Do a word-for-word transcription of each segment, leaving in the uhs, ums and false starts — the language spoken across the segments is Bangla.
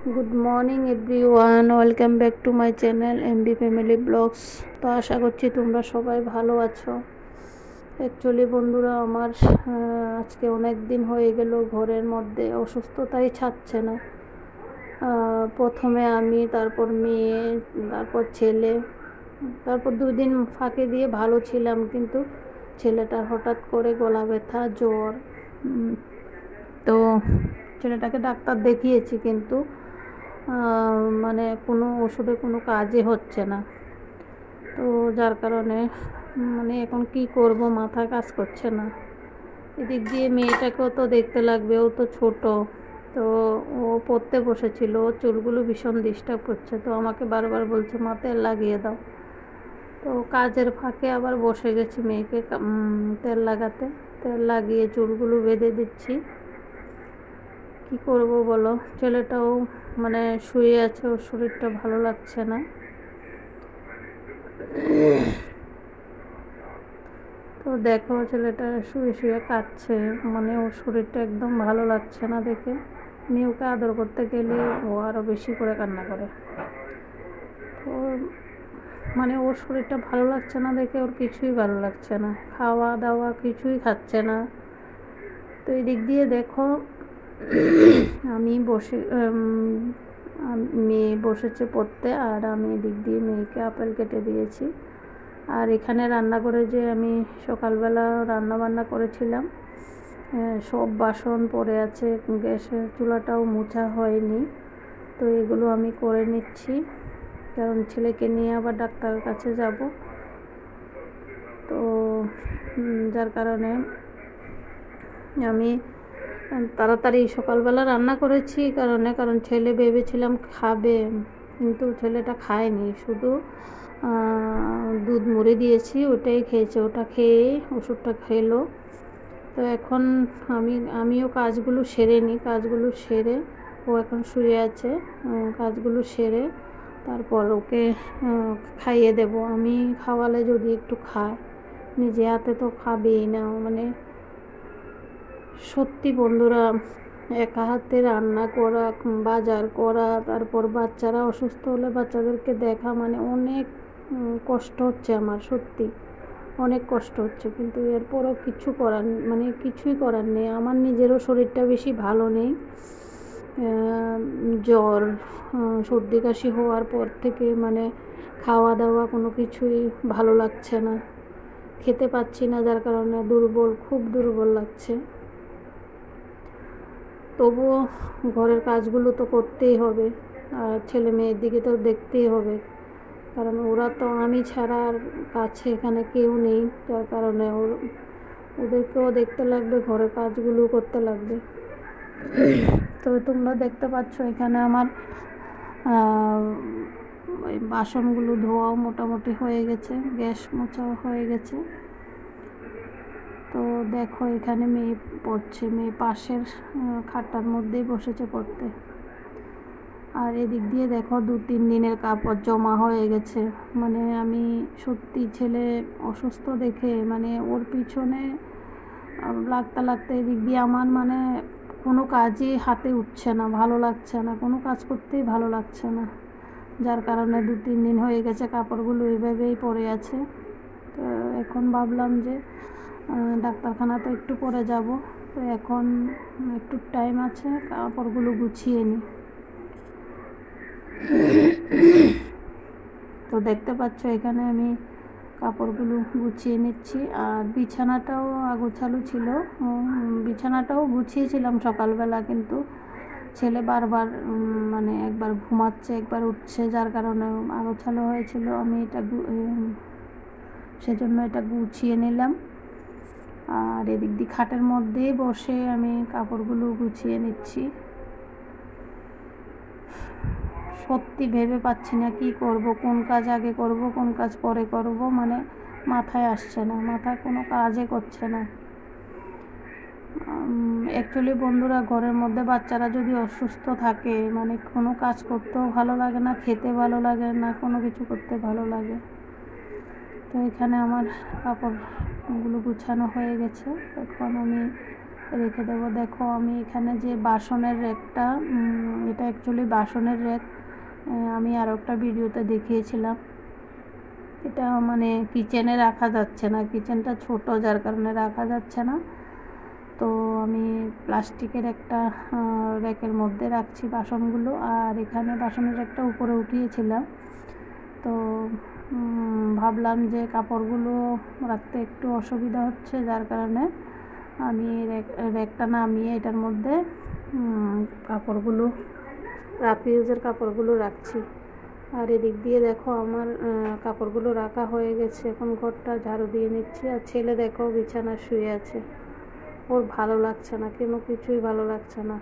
Good morning everyone, welcome back to my channel MB family blogs. তো আশা করছি তোমরা সবাই ভালো আছো। অ্যাকচুয়ালি বন্ধুরা, আমার আজকে অনেক দিন হয়ে গেল ঘরের মধ্যে অসুস্থতাই ছাড়ছে না। প্রথমে আমি, তারপর মেয়ে, তারপর ছেলে, তারপর দুদিন ফাঁকে দিয়ে ভালো ছিলাম, কিন্তু ছেলেটার হঠাৎ করে গলা ব্যথা, জ্বর। তো ছেলেটাকে ডাক্তার দেখিয়েছি, কিন্তু মানে কোনো ওষুধে কোনো কাজই হচ্ছে না। তো যার কারণে মানে এখন কি করব, মাথা কাজ করছে না। এদিক দিয়ে মেয়েটাকেও তো দেখতে লাগবে, ও তো ছোট। তো ও পড়তে বসেছিল, ও চুলগুলো ভীষণ ডিস্টার্ব করছে, তো আমাকে বারবার বলছে মা তেল লাগিয়ে দাও। তো কাজের ফাঁকে আবার বসে গেছি মেয়েকে তেল লাগাতে। তেল লাগিয়ে চুলগুলো বেঁধে দিচ্ছি। কি করব বলো, ছেলেটাও মানে শুয়ে আছে, ওর শরীরটা ভালো লাগছে না। তো দেখো ছেলেটা শুয়ে শুয়ে কাঁদছে, মানে ওর শরীরটা একদম ভালো লাগছে না দেখে। আমি ওকে আদর করতে গেলে ও আরও বেশি করে কান্না করে। তো মানে ওর শরীরটা ভালো লাগছে না দেখে ওর কিছুই ভালো লাগছে না, খাওয়া দাওয়া কিছুই খাচ্ছে না। তো এই দিক দিয়ে দেখো আমি বসে মেয়ে বসেছে পড়তে, আর আমি এদিক দিয়ে মেয়েকে আপেল কেটে দিয়েছি। আর এখানে রান্না করে যে আমি সকালবেলা রান্না বান্না করেছিলাম, সব বাসন পড়ে আছে, গ্যাসের চুলাটাও মোছা হয়নি। তো এগুলো আমি করে নিচ্ছি, কারণ ছেলেকে নিয়ে আবার ডাক্তারের কাছে যাব। তো যার কারণে আমি তাড়াতাড়ি সকালবেলা রান্না করেছি, কারণে কারণ ছেলে ভেবেছিলাম খাবে, কিন্তু ছেলেটা খায়নি, শুধু দুধ মুড়ি দিয়েছি, ওটাই খেয়েছে। ওটা খেয়ে ওষুধটা খেলো। তো এখন আমি আমিও কাজগুলো সেরে নিই। কাজগুলো সেরে ও এখন শুয়ে আছে, কাজগুলো সেরে তারপর ওকে খাইয়ে দেব। আমি খাওয়ালে যদি একটু খায়, নিজে হাতে তো খাবেই না। মানে সত্যি বন্ধুরা, একা হাতে রান্না করা, বাজার করা, তারপর বাচ্চারা অসুস্থ হলে বাচ্চাদেরকে দেখা, মানে অনেক কষ্ট হচ্ছে আমার, সত্যি অনেক কষ্ট হচ্ছে। কিন্তু এরপরও কিছু করার মানে কিছুই করার নেই। আমার নিজেরও শরীরটা বেশি ভালো নেই। জ্বর, সর্দি কাশি হওয়ার পর থেকে মানে খাওয়া দাওয়া কোনো কিছুই ভালো লাগছে না, খেতে পাচ্ছি না, যার কারণে দুর্বল, খুব দুর্বল লাগছে। তবুও ঘরের কাজগুলো তো করতেই হবে, আর ছেলে মেয়ের দিকে তো দেখতেই হবে, কারণ ওরা তো আমি ছাড়া আর কাছে এখানে কেউ নেই। যার কারণে ওর ওদেরকেও দেখতে লাগবে, ঘরের কাজগুলো করতে লাগবে। তো তোমরা দেখতে পাচ্ছ এখানে আমার ওই বাসনগুলো ধোয়াও মোটামুটি হয়ে গেছে, গ্যাস মোছাও হয়ে গেছে। তো দেখো এখানে মেয়ে পড়ছে, মেয়ে পাশের খাটটার মধ্যেই বসেছে পড়তে। আর এদিক দিয়ে দেখো দু তিন দিনের কাপড় জমা হয়ে গেছে। মানে আমি সত্যি ছেলে অসুস্থ দেখে মানে ওর পিছনে লাগতে লাগতে এদিক দিয়ে আমার মানে কোনো কাজই হাতে উঠছে না, ভালো লাগছে না, কোনো কাজ করতেই ভালো লাগছে না। যার কারণে দু তিন দিন হয়ে গেছে কাপড়গুলো এইভাবেই পড়ে আছে। তো এখন ভাবলাম যে ডাক্তারখানা তো একটু পরে যাব, তো এখন একটু টাইম আছে, কাপড়গুলো গুছিয়ে নিই। তো দেখতে পাচ্ছ এখানে আমি কাপড়গুলো গুছিয়ে নিচ্ছি। আর বিছানাটাও আগোছালো ছিল, বিছানাটাও গুছিয়েছিলাম সকালবেলা, কিন্তু ছেলে বারবার মানে একবার ঘুমাচ্ছে একবার উঠছে, যার কারণে আগোছালো হয়েছিল। আমি এটা সেজন্য এটা গুছিয়ে নিলাম। আর এদিক দিয়ে খাটের মধ্যেই বসে আমি কাপড়গুলো গুছিয়ে নিচ্ছি। সত্যি ভেবে পাচ্ছি না কি করব, কোন কাজ আগে করব, কোন কাজ পরে করব, মানে মাথায় আসছে না, মাথায় কোনো কাজই করছে না। অ্যাকচুয়ালি বন্ধুরা, ঘরের মধ্যে বাচ্চারা যদি অসুস্থ থাকে, মানে কোনো কাজ করতেও ভালো লাগে না, খেতে ভালো লাগে না, কোনো কিছু করতে ভালো লাগে। তো এখানে আমার কাপড়গুলো গুছানো হয়ে গেছে। এখন আমি রেখে দেবো। দেখো আমি এখানে যে বাসনের র্যাকটা, এটা অ্যাকচুয়ালি বাসনের র্যাক, আমি আরও একটা ভিডিওতে দেখিয়েছিলাম। এটা মানে কিচেনে রাখা যাচ্ছে না, কিচেনটা ছোট যার কারণে রাখা যাচ্ছে না। তো আমি প্লাস্টিকের একটা র্যাকের মধ্যে রাখছি বাসনগুলো। আর এখানে বাসনের র্যাকটা উপরে উঠিয়েছিলাম, তো ভাবলাম যে কাপড়গুলো রাখতে একটু অসুবিধা হচ্ছে, যার কারণে আমি র্যাকটা নামিয়ে এটার মধ্যে কাপড়গুলো, রপলিজের কাপড়গুলো রাখছি। আর এদিক দিয়ে দেখো আমার কাপড়গুলো রাখা হয়ে গেছে। এখন ঘরটা ঝাড়ু দিয়ে নিচ্ছি। আর ছেলে দেখো বিছানায় শুয়ে আছে, ওর ভালো লাগছে না, কোনো কিছুই ভালো লাগছে না,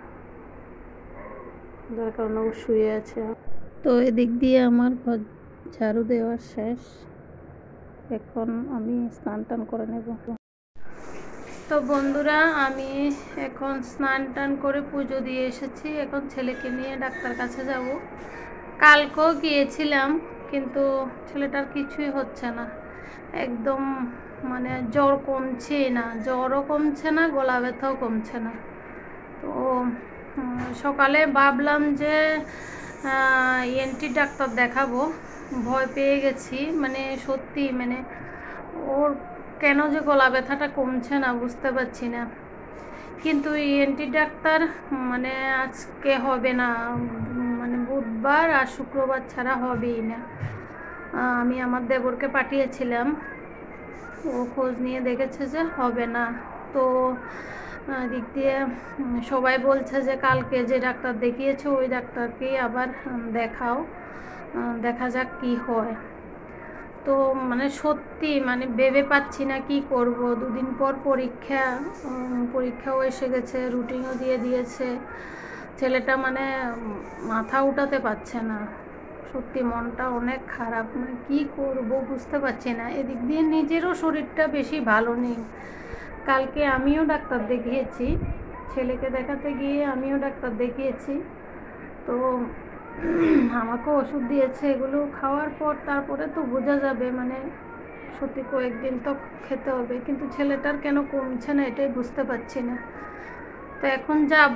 যার কারণে ও শুয়ে আছে। তো এদিক দিয়ে আমার ঘর ঝাড়ু দেওয়া শেষ, এখন আমি স্নান টান করে নেব। তো বন্ধুরা, আমি এখন স্নান টান করে পুজো দিয়ে এসেছি। এখন ছেলেকে নিয়ে ডাক্তার কাছে যাব। কালকেও গিয়েছিলাম, কিন্তু ছেলেটার কিছুই হচ্ছে না, একদম মানে জ্বর কমছে না, জ্বরও কমছে না, গলা ব্যথাও কমছে না। তো সকালে ভাবলাম যে ইএনটি ডাক্তার দেখাবো, ভয় পেয়ে গেছি। মানে সত্যি মানে ওর কেন যে গলা ব্যথাটা কমছে না বুঝতে পারছি না। কিন্তু ইএনটি ডাক্তার মানে আজকে হবে না, মানে বুধবার আর শুক্রবার ছাড়া হবেই না। আমি আমার দেবরকে পাঠিয়েছিলাম, ও খোঁজ নিয়ে দেখেছে যে হবে না। তো দিক দিয়ে সবাই বলছে যে কালকে যে ডাক্তার দেখিয়েছে ওই ডাক্তারকেই আবার দেখাও, দেখা যাক কি হয়। তো মানে সত্যি মানে ভেবে পাচ্ছি না কি করব। দুদিন পর পরীক্ষা, পরীক্ষাও এসে গেছে, রুটিনও দিয়ে দিয়েছে। ছেলেটা মানে মাথা উঠাতে পারছে না, সত্যি মনটা অনেক খারাপ, মানে কী করব বুঝতে পারছি না। এদিক দিয়ে নিজেরও শরীরটা বেশি ভালো নেই। কালকে আমিও ডাক্তার দেখিয়েছি, ছেলেকে দেখাতে গিয়ে আমিও ডাক্তার দেখিয়েছি। তো আমাকে ওষুধ দিয়েছে, এগুলো খাওয়ার পর তারপরে তো বোঝা যাবে, মানে সত্যি কয়েকদিন তো খেতে হবে। কিন্তু ছেলেটার কেন কমছে না এটাই বুঝতে পারছি না। তো এখন যাব,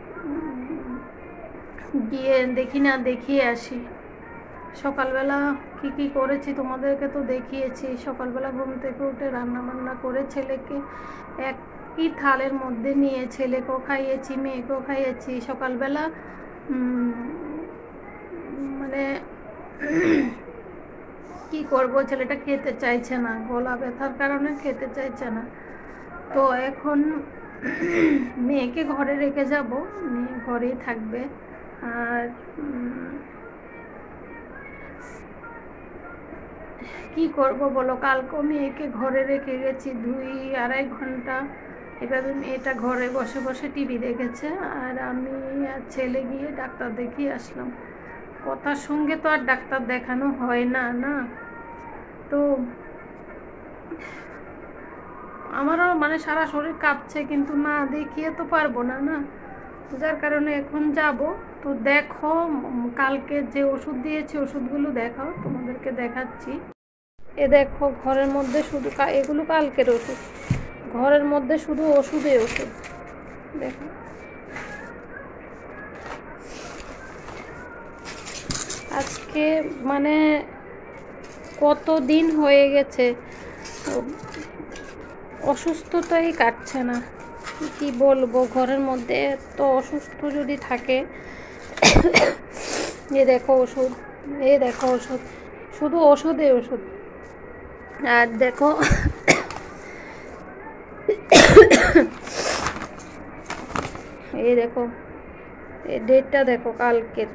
গিয়ে দেখি না দেখিয়ে আসি। সকালবেলা কি কি করেছি তোমাদেরকে তো দেখিয়েছি। সকালবেলা ঘুম থেকে উঠে রান্না বান্না করে ছেলেকে একই থালের মধ্যে নিয়ে ছেলেকেও খাইয়েছি, মেয়েকেও খাইয়েছি। সকালবেলা মানে কি করব, ছেলেটা খেতে চাইছে না, গলা ব্যথার কারণে খেতে চাইছে না। তো এখন মেয়েকে ঘরে রেখে যাব, মেয়ে ঘরেই থাকবে। আর কি করব বলো, কালকে মেয়েকে ঘরে রেখে গেছি দুই আড়াই ঘন্টা, এভাবে মেয়েটা ঘরে বসে বসে টিভি দেখেছে, আর আমি আর ছেলে গিয়ে ডাক্তার দেখিয়ে আসলাম। কথার সঙ্গে তো আর ডাক্তার দেখানো হয় না না। তো আমারও মানে সারা শরীর কাঁপছে, কিন্তু না দেখিয়ে তো পারবো না না, যার কারণে এখন যাব। তো দেখো কালকে যে ওষুধ দিয়েছি ওষুধগুলো দেখাও, তোমাদেরকে দেখাচ্ছি। এ দেখো ঘরের মধ্যে শুধু, এগুলো কালকের ওষুধ, ঘরের মধ্যে শুধু ওষুধে ওষুধ। দেখো আজকে মানে কত দিন হয়ে গেছে, অসুস্থতাই কাটছে না। কি বলবো, ঘরের মধ্যে এত অসুস্থ যদি থাকে। এ দেখো ওষুধ, এ দেখো ওষুধ, শুধু ওষুধে ওষুধ। আর দেখো এই দেখো এই ডেটটা দেখো কালকের।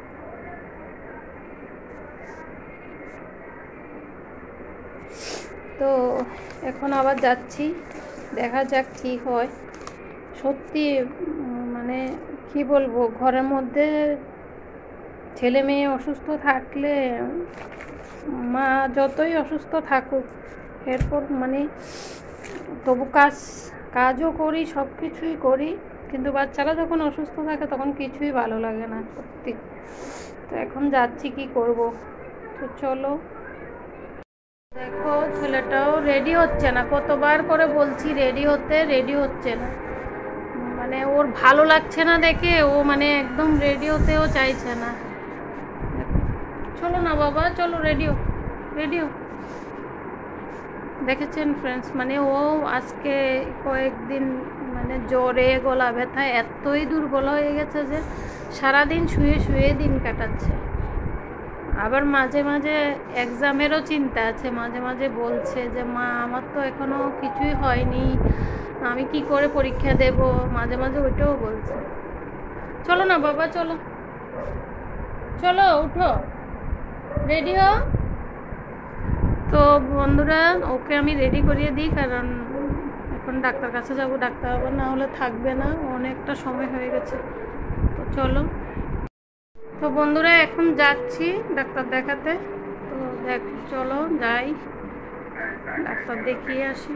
তো এখন আবার যাচ্ছি, দেখা যাক কি হয়। সত্যি মানে কি বলবো, ঘরের মধ্যে ছেলে মেয়ে অসুস্থ থাকলে, মা যতই অসুস্থ থাকুক এরপর মানে তবু কাজ কাজও করি, সব কিছুই করি, কিন্তু বাচ্চারা যখন অসুস্থ থাকে তখন কিছুই ভালো লাগে না সত্যি। তো এখন যাচ্ছি, কি করব। তো চলো। দেখো ছেলেটাও রেডি হচ্ছে না, কতবার করে বলছি রেডি হতে, রেডি হচ্ছে না। মানে ওর ভালো লাগছে না দেখে ও মানে একদম রেডিওতেও চাইছে না। চলো না বাবা, চলো রেডিও রেডিও। দেখেছেন ফ্রেন্ডস, মানে ও আজকে কয়েকদিন মানে জ্বরে গলা ব্যথায় এতই দুর্বল হয়ে গেছে যে সারাদিন শুয়ে শুয়ে দিন কাটাচ্ছে। আবার মাঝে মাঝে এক্সামেরও চিন্তা আছে, মাঝে মাঝে বলছে যে মা আমার তো এখনও কিছুই হয়নি, আমি কি করে পরীক্ষা দেব, মাঝে মাঝে ওইটাও বলছে। চলো না বাবা, চলো চলো উঠো, রেডি হও। তো বন্ধুরা, ওকে আমি রেডি করিয়ে দিই, কারণ এখন ডাক্তার কাছে যাব, ডাক্তার আবার না হলে থাকবে না, অনেকটা সময় হয়ে গেছে। তো চলো। তো বন্ধুরা, এখন যাচ্ছি ডাক্তার দেখাতে। তো দেখ চলো যাই, ডাক্তার দেখিয়ে আসি।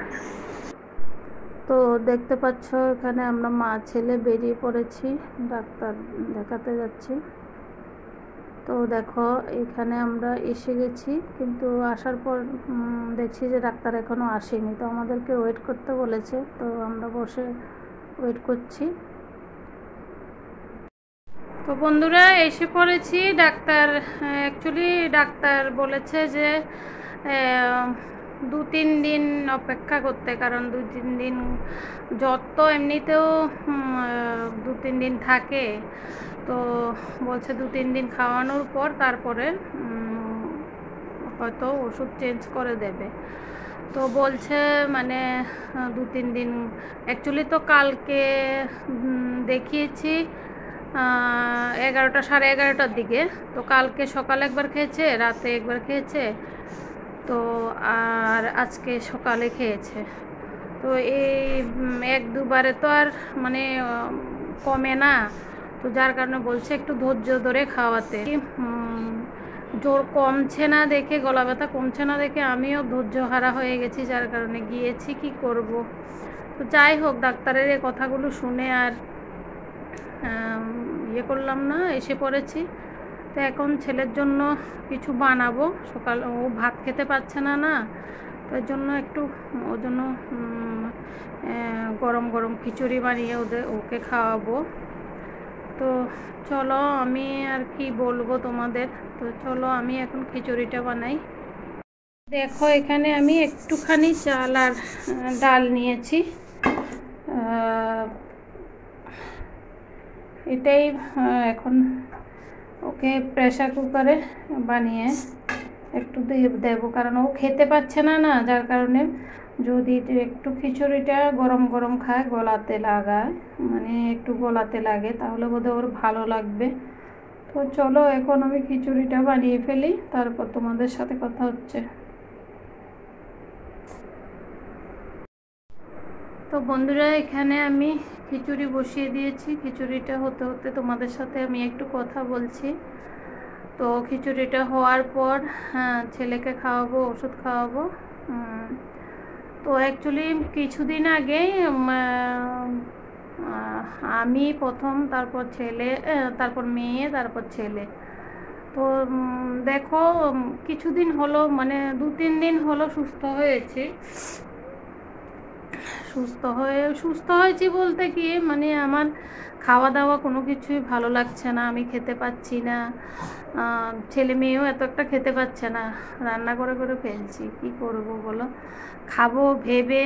তো দেখতে পাচ্ছ এখানে আমরা মা ছেলে বেরিয়ে পড়েছি, ডাক্তার দেখাতে যাচ্ছি। তো দেখো এখানে আমরা এসে গেছি, কিন্তু আসার পর দেখছি যে ডাক্তার এখনও আসেনি। তো আমাদেরকে ওয়েট করতে বলেছে, তো আমরা বসে ওয়েট করছি। তো বন্ধুরা, এসে পড়েছি। ডাক্তার অ্যাকচুয়ালি ডাক্তার বলেছে যে দু তিন দিন অপেক্ষা করতে, কারণ দু তিন দিন জ্বর তো এমনিতেও দু তিন দিন থাকে। তো বলছে দু তিন দিন খাওয়ানোর পর তারপরে হয়তো ওষুধ চেঞ্জ করে দেবে। তো বলছে মানে দু তিন দিন। অ্যাকচুয়ালি তো কালকে দেখিয়েছি এগারোটা সাড়ে এগারোটার দিকে। তো কালকে সকালে একবার খেয়েছে, রাতে একবার খেয়েছে, তো আর আজকে সকালে খেয়েছে। তো এই এক দুবারে তো আর মানে কমে না, তো যার কারণে বলছে একটু ধৈর্য ধরে খাওয়াতে। জোর কমছে না দেখে, গলা ব্যথা কমছে না দেখে আমিও ধৈর্য হারা হয়ে গেছি, যার কারণে গিয়েছি। কি করব। তো যাই হোক, ডাক্তারের এই কথাগুলো শুনে আর ইয়ে করলাম না, এসে পড়েছি। তো এখন ছেলের জন্য কিছু বানাবো, সকাল ও ভাত খেতে পারছে না না, তো এর জন্য একটু ওর জন্য গরম গরম খিচুড়ি বানিয়ে ওদের ওকে খাওয়াবো। তো চলো, আমি আর কি বলবো তোমাদের। তো চলো আমি এখন খিচুড়িটা বানাই। দেখো এখানে আমি একটুখানি চাল আর ডাল নিয়েছি, এটাই এখন ওকে প্রেসার কুকারে বানিয়ে একটু দেবো, কারণ ও খেতে পাচ্ছে না না, যার কারণে যদি একটু খিচুড়িটা গরম গরম খায়, গলাতে লাগায়, মানে একটু গলাতে লাগে, তাহলে বোধহয় ওর ভালো লাগবে। তো চলো এখন আমি খিচুড়িটা বানিয়ে ফেলি, তারপর তোমাদের সাথে কথা হচ্ছে। তো বন্ধুরা, এখানে আমি খিচুড়ি বসিয়ে দিয়েছি, খিচুড়িটা হতে হতে তোমাদের সাথে আমি একটু কথা বলছি। তো খিচুড়িটা হওয়ার পর হ্যাঁ ছেলেকে খাওয়াবো, ওষুধ খাওয়াবো। তো অ্যাকচুয়ালি কিছুদিন আগেই আমি প্রথম, তারপর ছেলে, তারপর মেয়ে, তারপর ছেলে। তো দেখো কিছুদিন হলো, মানে দু তিন দিন হলো সুস্থ হয়েছি। সুস্থ হয়ে সুস্থ হয়েছি বলতে কি, মানে আমার খাওয়া দাওয়া কোনো কিছুই ভালো লাগছে না, আমি খেতে পাচ্ছি না, ছেলে মেয়েও এত একটা খেতে পাচ্ছে না, রান্না করে করে ফেলছি, কি করব বলো। খাবো ভেবে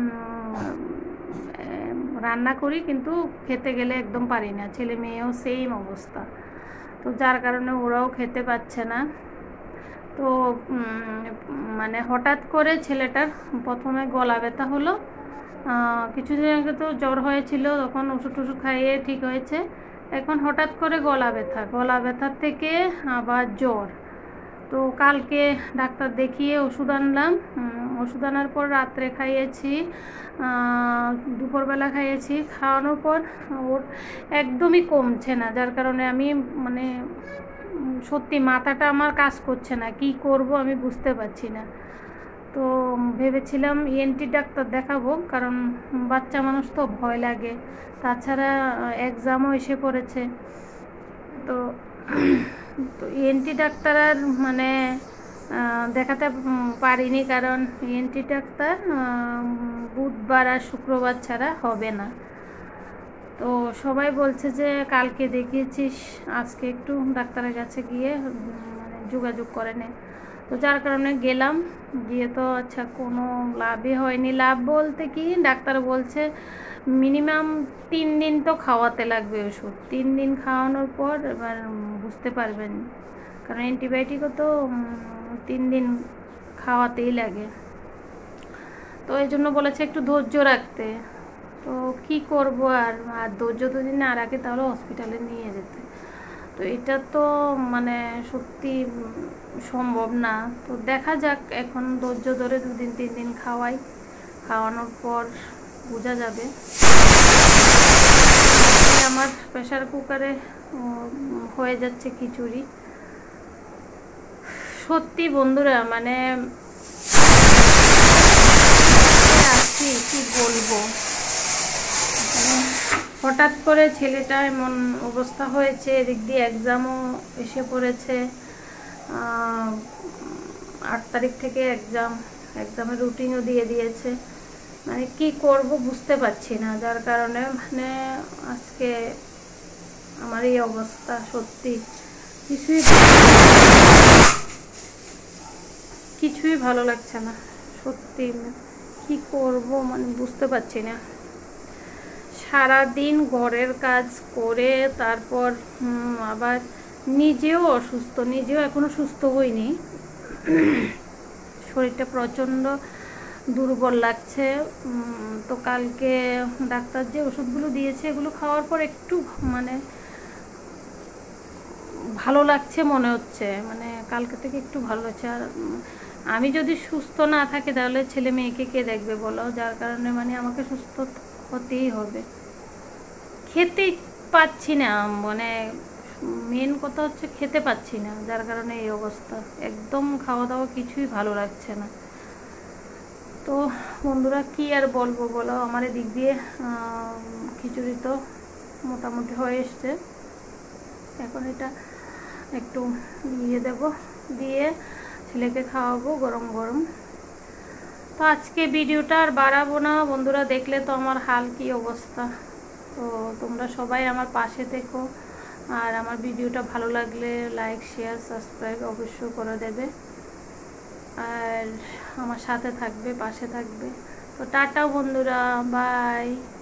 রান্না করি, কিন্তু খেতে গেলে একদম পারি না, ছেলে মেয়েও সেম অবস্থা। তো যার কারণে ওরাও খেতে পাচ্ছে না। তো মানে হঠাৎ করে ছেলেটার প্রথমে গলা ব্যথা হলো, কিছুদিন আগে তো জ্বর হয়েছিল, তখন ওষুধ টষুধ খাইয়ে ঠিক হয়েছে। এখন হঠাৎ করে গলা ব্যথা, গলা ব্যথার থেকে আবার জ্বর। তো কালকে ডাক্তার দেখিয়ে ওষুধ আনলাম, ওষুধ আনার পর রাত্রে খাইয়েছি, দুপুরবেলা খাইয়েছি, খাওয়ানোর পর ওর একদমই কমছে না, যার কারণে আমি মানে সত্যি মাথাটা আমার কাজ করছে না, কি করব আমি বুঝতে পারছি না। তো ভেবেছিলাম ইএনটি ডাক্তার দেখাবো, কারণ বাচ্চা মানুষ তো ভয় লাগে, তাছাড়া এক্সামও এসে পড়েছে। তো তো ইএনটি ডাক্তার আর মানে দেখাতে পারিনি, কারণ ইএনটি ডাক্তার বুধবার আর শুক্রবার ছাড়া হবে না। তো সবাই বলছে যে কালকে দেখিয়েছিস, আজকে একটু ডাক্তারের কাছে গিয়ে মানে যোগাযোগ করে নে। তো যার কারণে গেলাম, গিয়ে তো আচ্ছা কোনো লাভই হয়নি। লাভ বলতে কি, ডাক্তার বলছে মিনিমাম তিন দিন তো খাওয়াতে লাগবে ওষুধ। তিন দিন খাওয়ানোর পর এবার বুঝতে পারবেন, কারণ অ্যান্টিবায়োটিকও তো তিন দিন খাওয়াতেই লাগে। তো এই জন্য বলেছে একটু ধৈর্য রাখতে। তো কি করব আর আর ধৈর্য যদি না রাখে তাহলে হসপিটালে নিয়ে যেতে। তো এটা তো মানে সত্যি সম্ভব না। তো দেখা যাক, এখন ধৈর্য ধরে দুদিন তিন দিন খাওয়াই, খাওয়ানোর পর বোঝা যাবে। আমার প্রেশার কুকারে হয়ে যাচ্ছে খিচুড়ি। সত্যি বন্ধুরা মানে আছি কি বলবো, হঠাৎ করে ছেলেটা এমন অবস্থা হয়েছে, এদিক দিয়ে এক্সামও এসে পড়েছে। আট তারিখ থেকে এক্সাম, এক্সামের রুটিনও দিয়ে দিয়েছে। মানে কি করব বুঝতে পারছি না, যার কারণে মানে আজকে আমার এই অবস্থা। সত্যি কিছুই কিছুই ভালো লাগছে না, সত্যি কি করব মানে বুঝতে পারছি না। সারাদিন ঘরের কাজ করে তারপর আবার নিজেও অসুস্থ, নিজেও এখনো সুস্থ হইনি। শরীরটা প্রচণ্ড দুর্বল লাগছে। তো কালকে ডাক্তার যে ওষুধগুলো দিয়েছে এগুলো খাওয়ার পর একটু মানে ভালো লাগছে মনে হচ্ছে, মানে কালকে থেকে একটু ভালো লাগছে। আর আমি যদি সুস্থ না থাকি তাহলে ছেলে মেয়েকে কে দেখবে বলো, যার কারণে মানে আমাকে সুস্থ হতেই হবে। খেতেই পাচ্ছি না, মানে মেন কথা হচ্ছে খেতে পাচ্ছি না, যার কারণে এই অবস্থা। একদম খাওয়া দাওয়া কিছুই ভালো লাগছে না। তো বন্ধুরা কি আর বলবো বলো, আমার এদিক দিয়ে খিচুড়ি তো মোটামুটি হয়ে এসছে। এখন এটা একটু দিয়ে দেব, দিয়ে ছেলেকে খাওয়াবো গরম গরম। তো আজকে ভিডিওটা আর বাড়াবো না বন্ধুরা, দেখলে তো আমার হাল কি অবস্থা। তো তোমরা সবাই আমার পাশে থেকো, আর আমার ভিডিওটা ভালো লাগলে লাইক শেয়ার সাবস্ক্রাইব অবশ্যই করে দেবে, আর আমার সাথে থাকবে, পাশে থাকবে। তো টাটা বন্ধুরা, বাই।